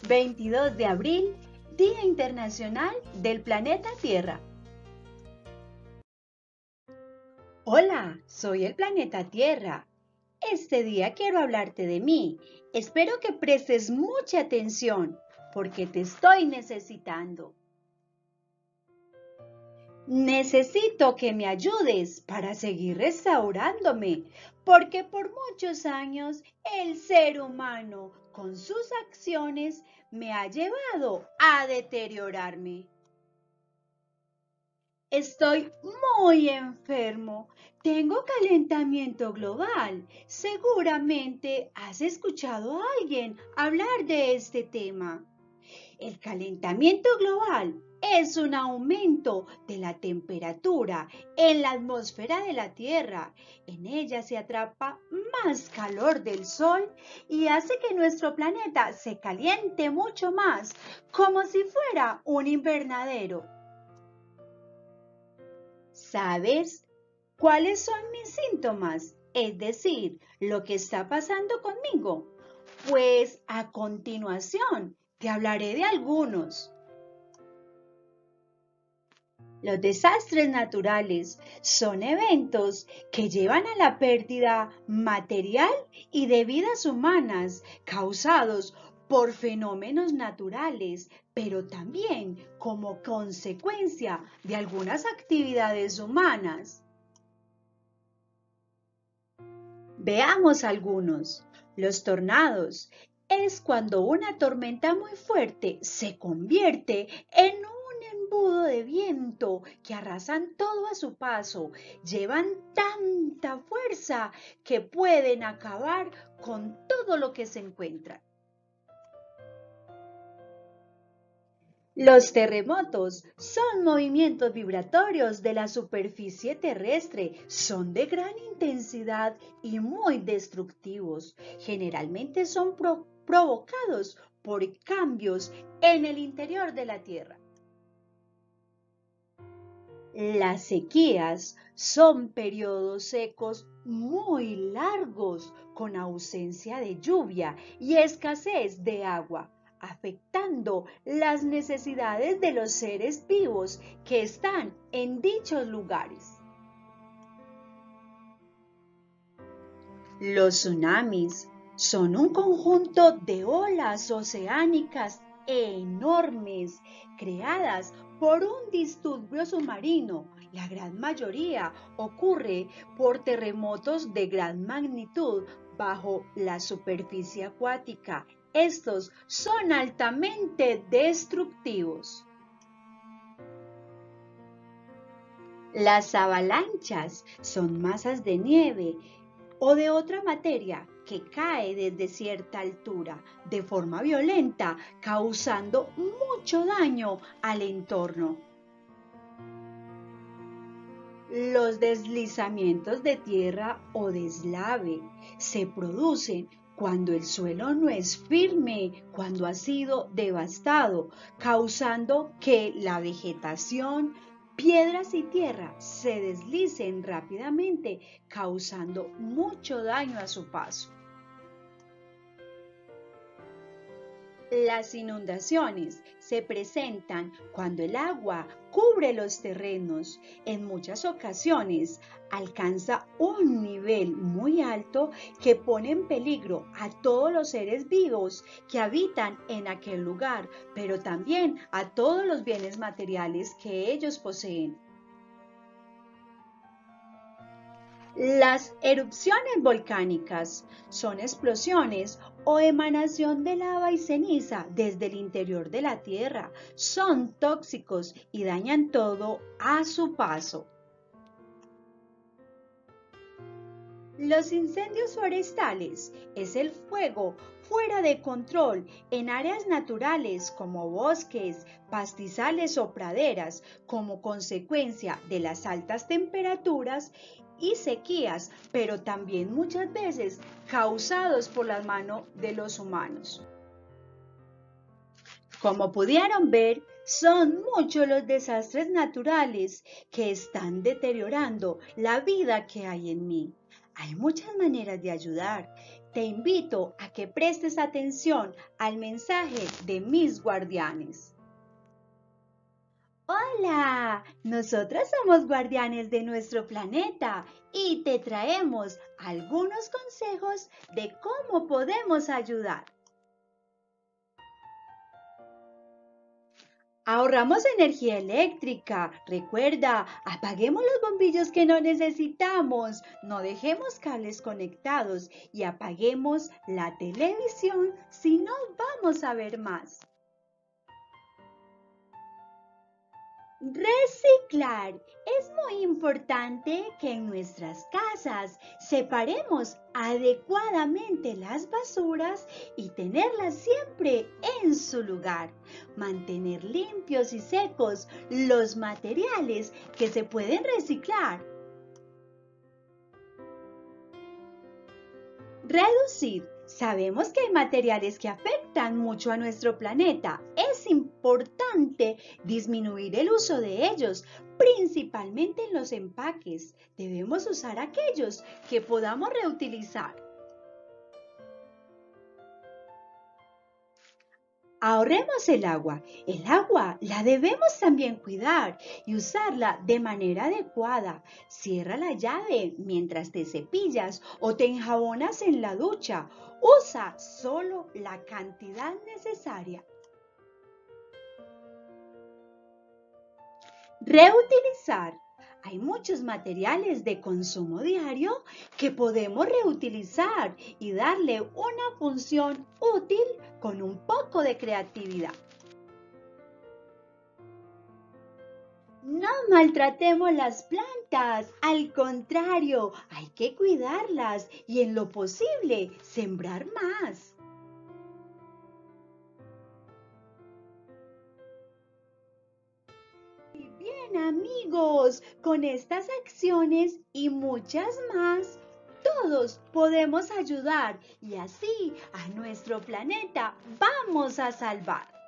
22 de abril, Día Internacional del Planeta Tierra. Hola, soy el planeta Tierra. Este día quiero hablarte de mí. Espero que prestes mucha atención porque te estoy necesitando. Necesito que me ayudes para seguir restaurándome, porque por muchos años el ser humano, con sus acciones, me ha llevado a deteriorarme. Estoy muy enfermo. Tengo calentamiento global. Seguramente has escuchado a alguien hablar de este tema. El calentamiento global es un aumento de la temperatura en la atmósfera de la Tierra. En ella se atrapa más calor del Sol y hace que nuestro planeta se caliente mucho más, como si fuera un invernadero. ¿Sabes cuáles son mis síntomas? Es decir, lo que está pasando conmigo. Pues a continuación te hablaré de algunos. Los desastres naturales son eventos que llevan a la pérdida material y de vidas humanas causados por fenómenos naturales, pero también como consecuencia de algunas actividades humanas. Veamos algunos. Los tornados es cuando una tormenta muy fuerte se convierte en un embudo de viento que arrasan todo a su paso. Llevan tanta fuerza que pueden acabar con todo lo que se encuentran. Los terremotos son movimientos vibratorios de la superficie terrestre, son de gran intensidad y muy destructivos. Generalmente son provocados por cambios en el interior de la Tierra. Las sequías son periodos secos muy largos con ausencia de lluvia y escasez de agua, afectando las necesidades de los seres vivos que están en dichos lugares. Los tsunamis son un conjunto de olas oceánicas enormes creadas por un disturbio submarino. La gran mayoría ocurre por terremotos de gran magnitud bajo la superficie acuática. Estos son altamente destructivos. Las avalanchas son masas de nieve o de otra materia que cae desde cierta altura de forma violenta, causando mucho daño al entorno. Los deslizamientos de tierra o deslave se producen cuando el suelo no es firme, cuando ha sido devastado, causando que la vegetación, piedras y tierra se deslicen rápidamente, causando mucho daño a su paso. Las inundaciones se presentan cuando el agua cubre los terrenos. En muchas ocasiones alcanza un nivel muy alto que pone en peligro a todos los seres vivos que habitan en aquel lugar, pero también a todos los bienes materiales que ellos poseen. Las erupciones volcánicas son explosiones o emanación de lava y ceniza desde el interior de la Tierra. Son tóxicos y dañan todo a su paso. Los incendios forestales es el fuego fuera de control en áreas naturales como bosques, pastizales o praderas como consecuencia de las altas temperaturas y sequías, pero también muchas veces causados por la mano de los humanos. Como pudieron ver, son muchos los desastres naturales que están deteriorando la vida que hay en mí. Hay muchas maneras de ayudar. te invito a que prestes atención al mensaje de mis guardianes. Hola, nosotros somos guardianes de nuestro planeta y te traemos algunos consejos de cómo podemos ayudar. Ahorramos energía eléctrica. Recuerda, apaguemos los bombillos que no necesitamos, no dejemos cables conectados y apaguemos la televisión si no vamos a ver más. Reciclar. Es muy importante que en nuestras casas separemos adecuadamente las basuras y tenerlas siempre en su lugar. Mantener limpios y secos los materiales que se pueden reciclar. Reducir. Sabemos que hay materiales que afectan mucho a nuestro planeta. Es importante disminuir el uso de ellos, principalmente en los empaques. Debemos usar aquellos que podamos reutilizar. Ahorremos el agua. El agua la debemos también cuidar y usarla de manera adecuada. Cierra la llave mientras te cepillas o te enjabonas en la ducha. Usa solo la cantidad necesaria. Reutilizar. Hay muchos materiales de consumo diario que podemos reutilizar y darle una función útil con un poco de creatividad. No maltratemos las plantas, al contrario, hay que cuidarlas y en lo posible sembrar más. Y bien amigos, con estas acciones y muchas más, todos podemos ayudar y así a nuestro planeta vamos a salvar.